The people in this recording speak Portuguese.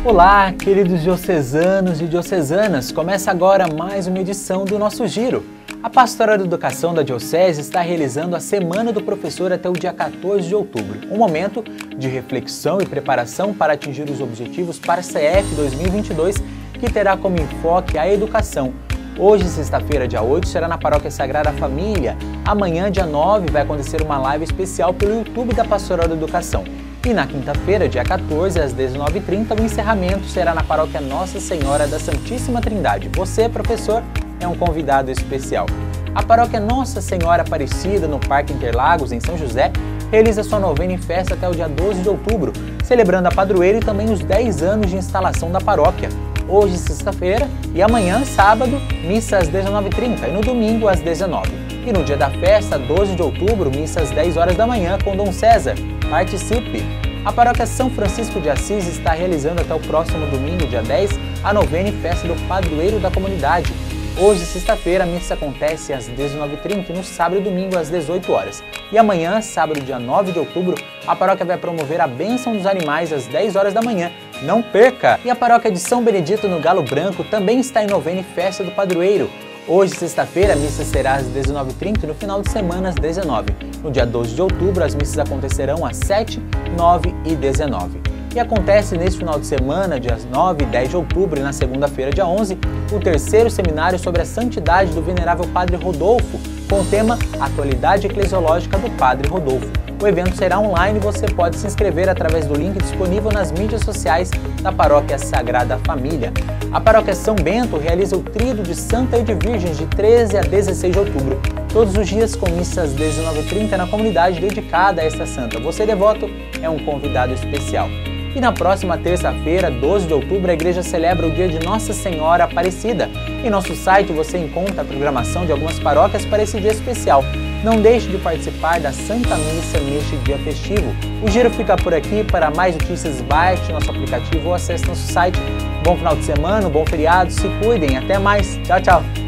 Olá, queridos diocesanos e diocesanas! Começa agora mais uma edição do nosso Giro. A Pastoral de Educação da Diocese está realizando a Semana do Professor até o dia 14 de outubro, um momento de reflexão e preparação para atingir os objetivos para a CF 2022, que terá como enfoque a educação. Hoje, sexta-feira, dia 8, será na Paróquia Sagrada Família. Amanhã, dia 9, vai acontecer uma live especial pelo YouTube da Pastoral da Educação. E na quinta-feira, dia 14, às 19h30, o encerramento será na Paróquia Nossa Senhora da Santíssima Trindade. Você, professor, é um convidado especial. A Paróquia Nossa Senhora Aparecida, no Parque Interlagos, em São José, realiza sua novena em festa até o dia 12 de outubro, celebrando a padroeira e também os 10 anos de instalação da paróquia. Hoje, sexta-feira, e amanhã, sábado, missa às 19h30 e no domingo às 19h. E no dia da festa, 12 de outubro, missa às 10 horas da manhã com Dom César. Participe! A Paróquia São Francisco de Assis está realizando até o próximo domingo, dia 10, a novena e festa do padroeiro da comunidade. Hoje, sexta-feira, a missa acontece às 19h30 e no sábado e domingo às 18 horas. E amanhã, sábado, dia 9 de outubro, a paróquia vai promover a bênção dos animais às 10 horas da manhã. Não perca! E a paróquia de São Benedito, no Galo Branco, também está em novena e festa do padroeiro. Hoje, sexta-feira, a missa será às 19h30 e no final de semana às 19h. No dia 12 de outubro, as missas acontecerão às 7, 9 e 19. E acontece neste final de semana, dias 9 e 10 de outubro, e na segunda-feira, dia 11, o terceiro seminário sobre a santidade do venerável Padre Rodolfo, com o tema Atualidade Eclesiológica do Padre Rodolfo. O evento será online e você pode se inscrever através do link disponível nas mídias sociais da Paróquia Sagrada Família. A Paróquia São Bento realiza o Tríduo de Santa e de Virgens de 13 a 16 de outubro, todos os dias com missas às 19h30 na comunidade dedicada a esta santa. Você, devoto, é um convidado especial. E na próxima terça-feira, 12 de outubro, a igreja celebra o dia de Nossa Senhora Aparecida. Em nosso site você encontra a programação de algumas paróquias para esse dia especial. Não deixe de participar da Santa Missa neste dia festivo. O Giro fica por aqui. Para mais notícias, baixe nosso aplicativo ou acesse nosso site. Bom final de semana, bom feriado, se cuidem, até mais. Tchau, tchau!